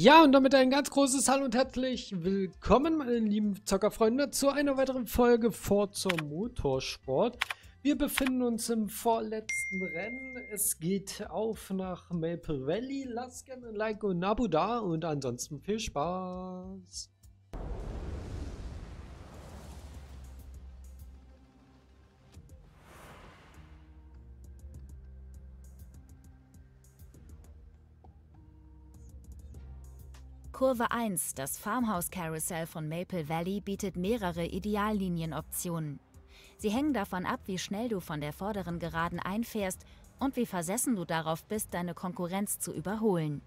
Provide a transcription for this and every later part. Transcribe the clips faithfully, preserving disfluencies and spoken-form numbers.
Ja, und damit ein ganz großes Hallo und herzlich willkommen, meine lieben Zockerfreunde, zu einer weiteren Folge Forza Motorsport. Wir befinden uns im vorletzten Rennen. Es geht auf nach Maple Valley. Lasst gerne ein Like und ein Abo da und ansonsten viel Spaß. Kurve eins, das Farmhouse Carousel von Maple Valley, bietet mehrere Ideallinienoptionen. Sie hängen davon ab, wie schnell du von der vorderen Geraden einfährst und wie versessen du darauf bist, deine Konkurrenz zu überholen.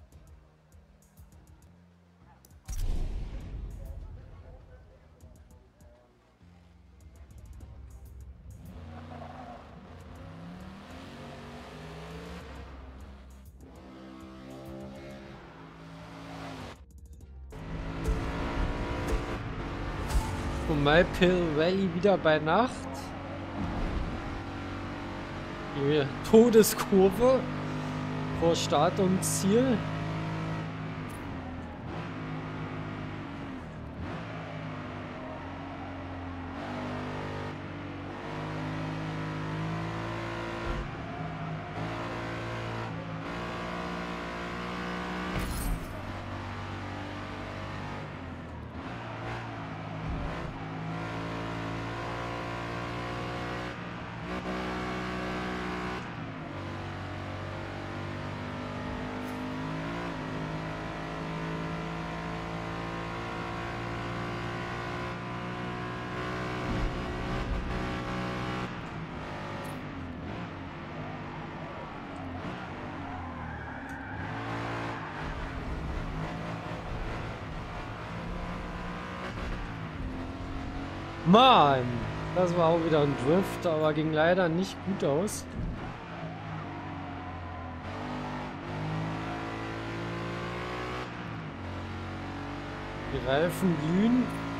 Und Maple Valley wieder bei Nacht. Die Todeskurve vor Start und Ziel. Mann, das war auch wieder ein Drift, aber ging leider nicht gut aus. Die Reifen glühen.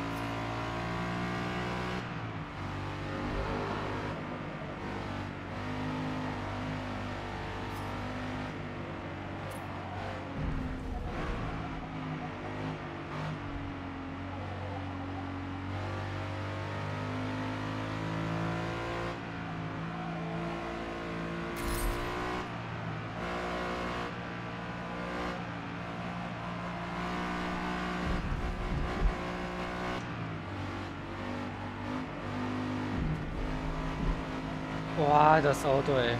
Boah, das Auto, ey.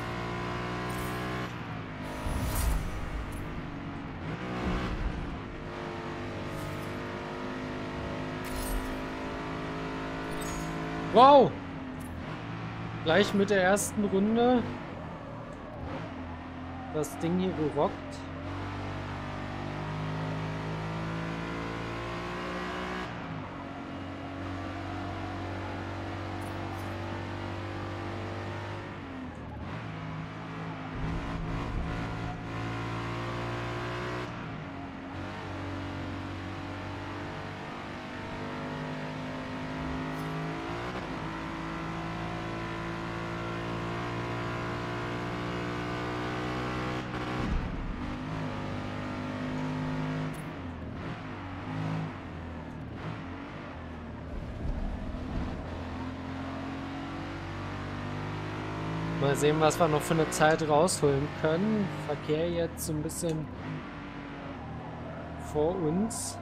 Wow! Gleich mit der ersten Runde das Ding hier gerockt. Mal sehen, was wir noch für eine Zeit rausholen können. Verkehr jetzt so ein bisschen vor uns.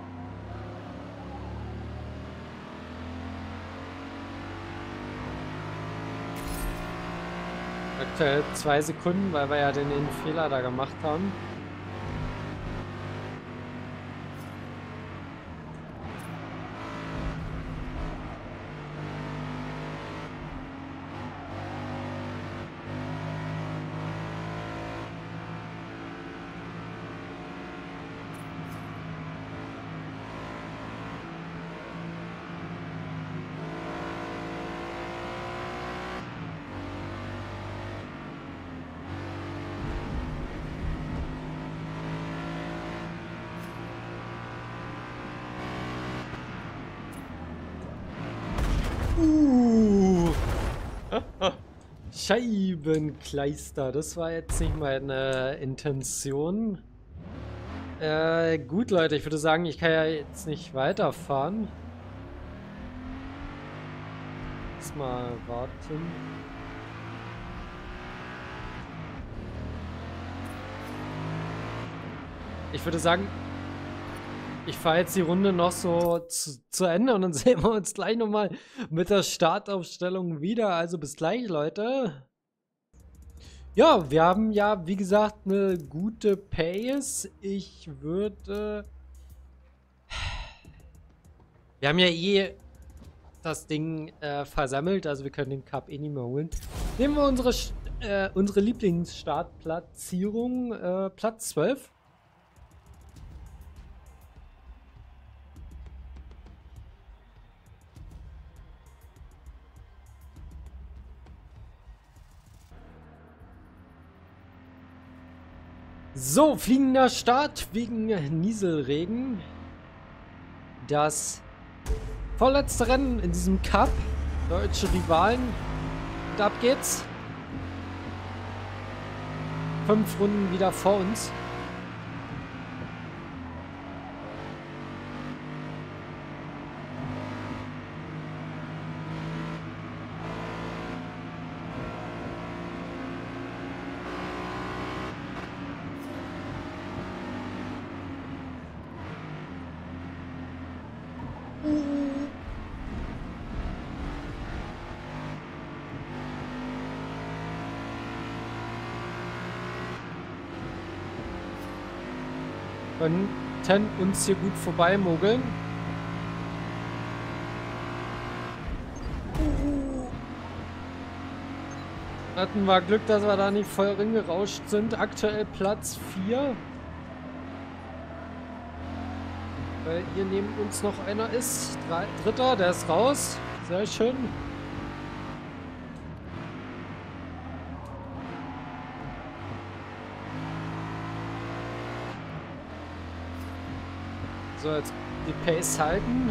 Aktuell zwei Sekunden, weil wir ja den Fehler da gemacht haben. Uh. Scheibenkleister, das war jetzt nicht meine Intention. Äh, gut, Leute, ich würde sagen, ich kann ja jetzt nicht weiterfahren. Jetzt mal warten. Ich würde sagen, ich fahre jetzt die Runde noch so zu, zu Ende und dann sehen wir uns gleich nochmal mit der Startaufstellung wieder. Also bis gleich, Leute. Ja, wir haben ja, wie gesagt, eine gute Pace. Ich würde... Wir haben ja eh das Ding äh, versammelt, also wir können den Cup eh nicht mehr holen. Nehmen wir unsere, äh, unsere Lieblingsstartplatzierung, äh, Platz zwölf. So, fliegender Start wegen Nieselregen. Das vorletzte Rennen in diesem Cup. Deutsche Rivalen. Und ab geht's. Fünf Runden wieder vor uns. Könnten uns hier gut vorbeimogeln. Hatten wir Glück, dass wir da nicht voll ringerauscht sind. Aktuell Platz vier. Weil hier neben uns noch einer ist. Drei, Dritter, der ist raus. Sehr schön. So, jetzt die Pace halten.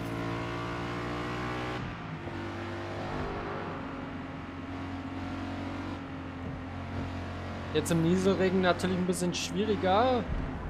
Jetzt im Nieselregen natürlich ein bisschen schwieriger.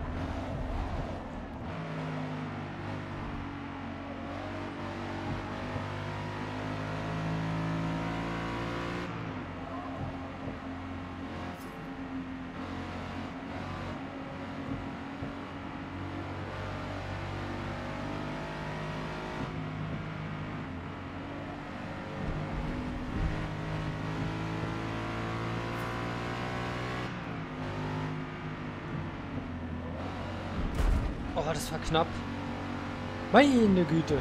Oh, das war knapp. Meine Güte.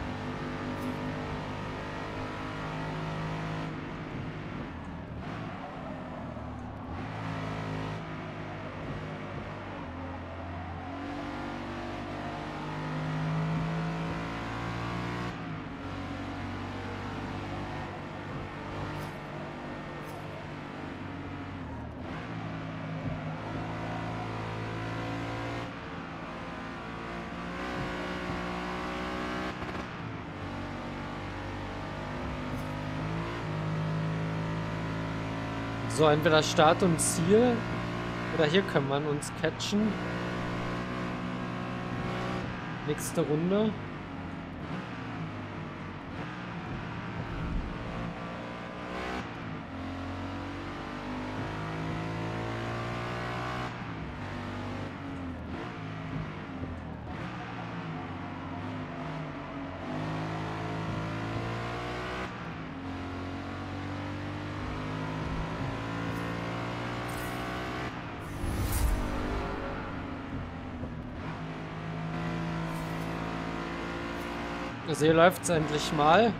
So, entweder Start und Ziel. Oder hier können wir uns catchen. Nächste Runde. Also hier läuft es endlich mal.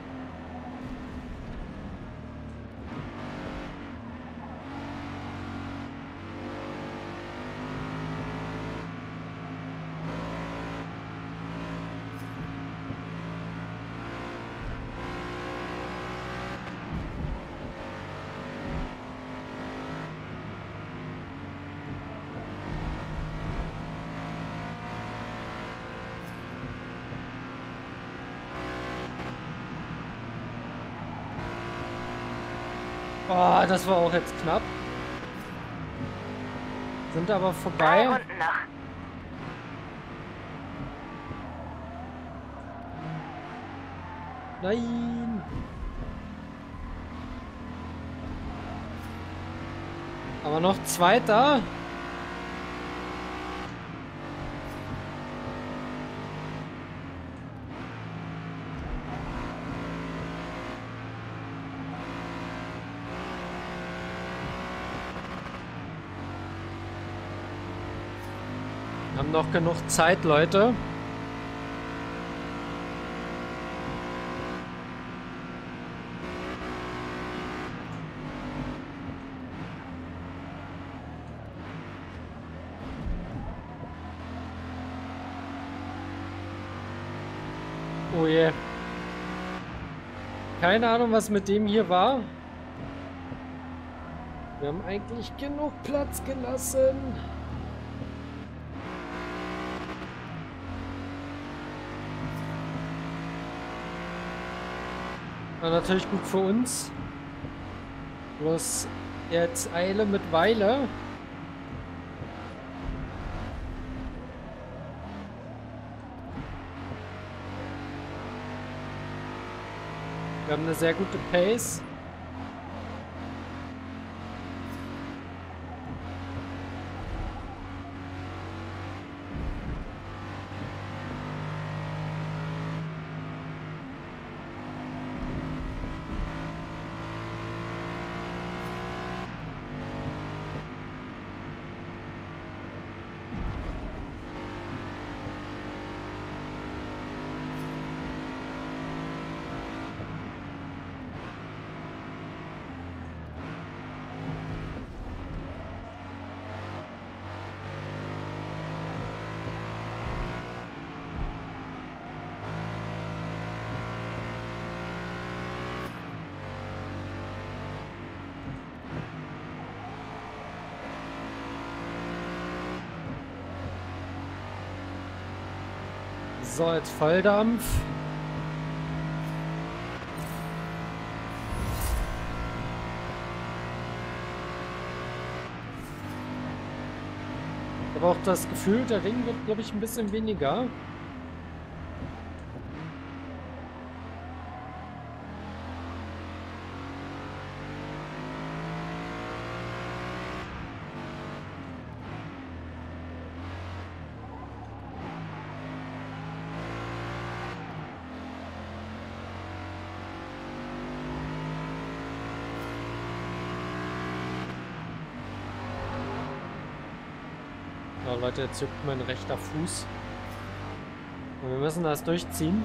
Oh, das war auch jetzt knapp. Sind aber vorbei. Drei Runden noch. Nein! Aber noch Zweiter. Wir haben noch genug Zeit, Leute. Oh je. Keine Ahnung, was mit dem hier war. Wir haben eigentlich genug Platz gelassen. War natürlich gut für uns. Bloß jetzt Eile mit Weile. Wir haben eine sehr gute Pace. So, jetzt Volldampf. Ich habe auch das Gefühl, der Ring wird, glaube ich, ein bisschen weniger. Ja, Leute, jetzt juckt mein rechter Fuß. Und wir müssen das durchziehen.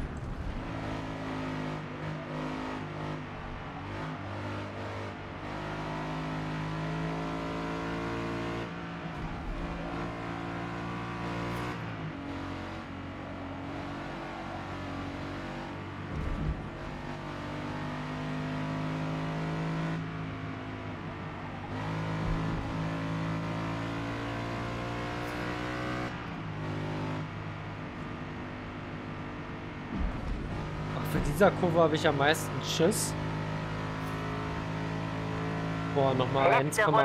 Für dieser Kurve habe ich am meisten Schiss. Boah, nochmal eins Komma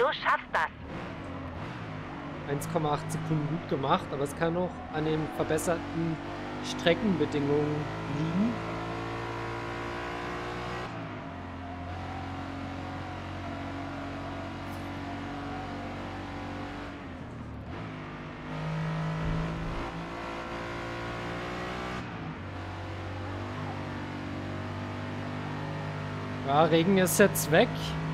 acht Sekunden gut gemacht, aber es kann auch an den verbesserten Streckenbedingungen liegen. Ja, Regen ist jetzt weg.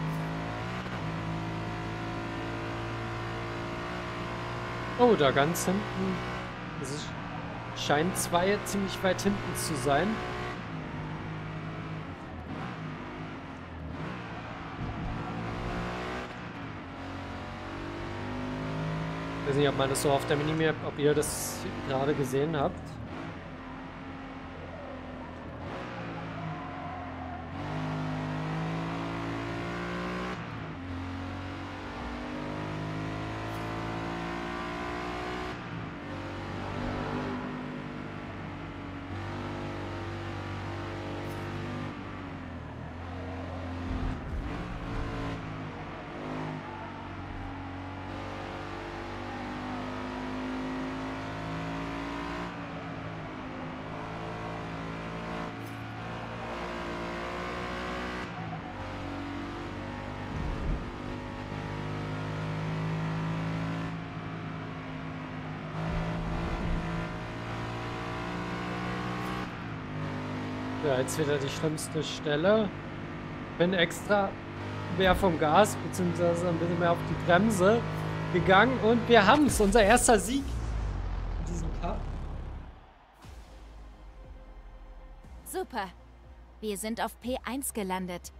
Oh, da ganz hinten. Es scheint zwei ziemlich weit hinten zu sein. Ich weiß nicht, ob man das so auf der Minimap, ob ihr das gerade gesehen habt. Ja, jetzt wieder die schlimmste Stelle. Bin extra mehr vom Gas, beziehungsweise ein bisschen mehr auf die Bremse gegangen und wir haben es. Unser erster Sieg in diesem Cup. Super. Wir sind auf P eins gelandet.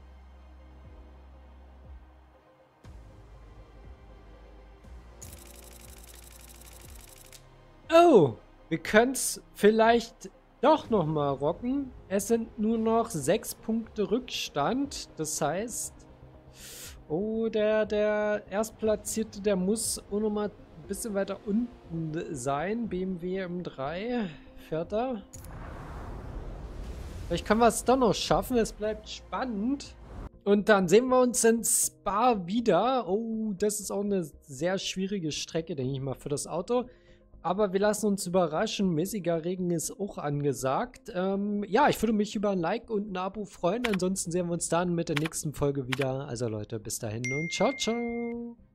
Oh, wir können es vielleicht doch noch mal rocken. Es sind nur noch sechs Punkte Rückstand. Das heißt, oh, der, der Erstplatzierte, der muss auch noch mal ein bisschen weiter unten sein. B M W M drei, Vierter. Vielleicht können wir es doch noch schaffen. Es bleibt spannend. Und dann sehen wir uns in Spa wieder. Oh, das ist auch eine sehr schwierige Strecke, denke ich mal, für das Auto. Aber wir lassen uns überraschen. Mäßiger Regen ist auch angesagt. Ähm, ja, ich würde mich über ein Like und ein Abo freuen. Ansonsten sehen wir uns dann mit der nächsten Folge wieder. Also Leute, bis dahin und ciao, ciao.